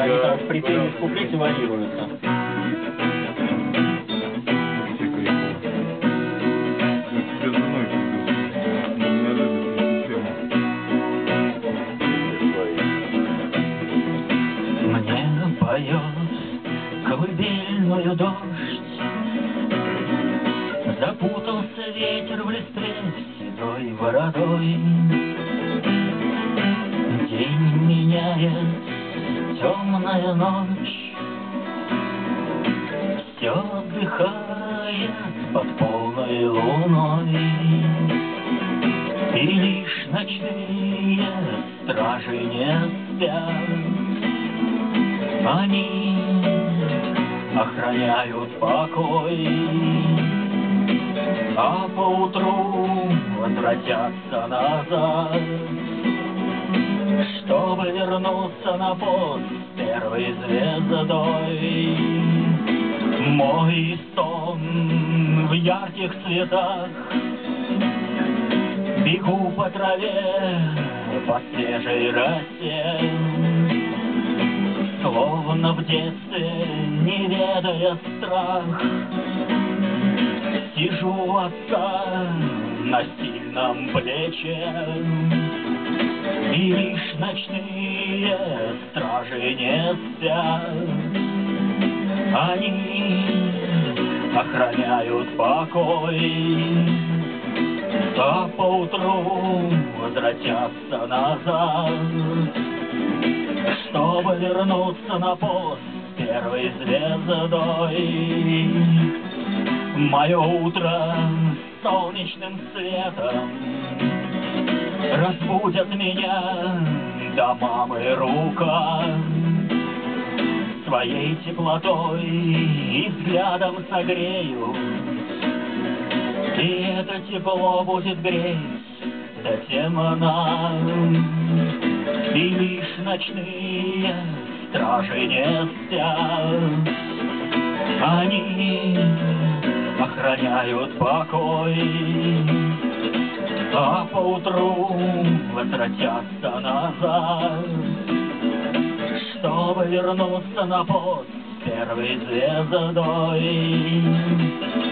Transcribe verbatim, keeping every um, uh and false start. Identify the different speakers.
Speaker 1: они там в припеве, в куплете варьируются.
Speaker 2: Мне поет колыбельную дождь, запутался ветер в листве седой бородой. День меняет темная ночь, все отдыхает под полной луной, и лишь ночные стражи не спят. Они охраняют покой, а поутру возвратятся назад, чтобы вернуться на пост первой звездой. Мой сон в ярких цветах, бегу по траве, по свежей росе, словно в детстве, не ведая страх. Сижу у отца на сильном плече, и лишь ночные стражи не спят. Они охраняют покой, а поутру возвратятся назад, чтобы вернуться на пост первой звездой. Мое утро солнечным светом разбудят меня до мамы рука, своей теплотой и взглядом согрею, и это тепло будет греть до темна. И лишь ночные стражи не спят, они охраняют покой, а поутру возвратятся назад, чтобы вернуться на пост первой звездой.